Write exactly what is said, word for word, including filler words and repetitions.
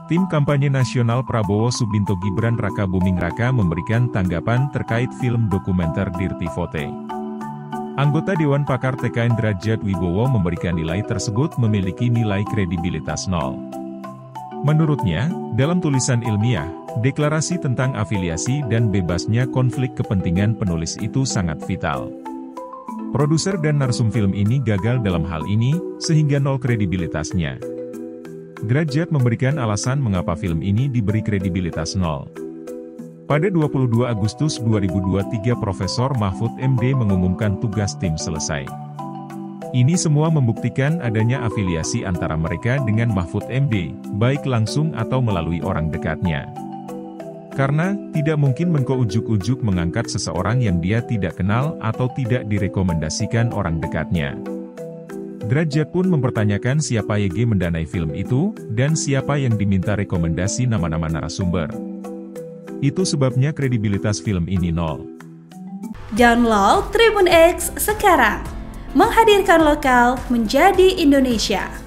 Tim kampanye nasional Prabowo Subianto Gibran Raka Buming Raka memberikan tanggapan terkait film dokumenter Dirty Vote. Anggota Dewan Pakar T K N Derajat Wibowo memberikan nilai tersebut memiliki nilai kredibilitas nol. Menurutnya, dalam tulisan ilmiah, deklarasi tentang afiliasi dan bebasnya konflik kepentingan penulis itu sangat vital. Produser dan narsum film ini gagal dalam hal ini, sehingga nol kredibilitasnya. Derajat memberikan alasan mengapa film ini diberi kredibilitas nol. Pada dua puluh dua Agustus dua ribu dua puluh tiga Profesor Mahfud M D mengumumkan tugas tim selesai. Ini semua membuktikan adanya afiliasi antara mereka dengan Mahfud M D, baik langsung atau melalui orang dekatnya. Karena, tidak mungkin Menko ujuk-ujuk mengangkat seseorang yang dia tidak kenal atau tidak direkomendasikan orang dekatnya. Derajat pun mempertanyakan siapa Y G mendanai film itu, dan siapa yang diminta rekomendasi nama-nama narasumber. Itu sebabnya kredibilitas film ini nol. Download Tribun X sekarang, menghadirkan lokal menjadi Indonesia.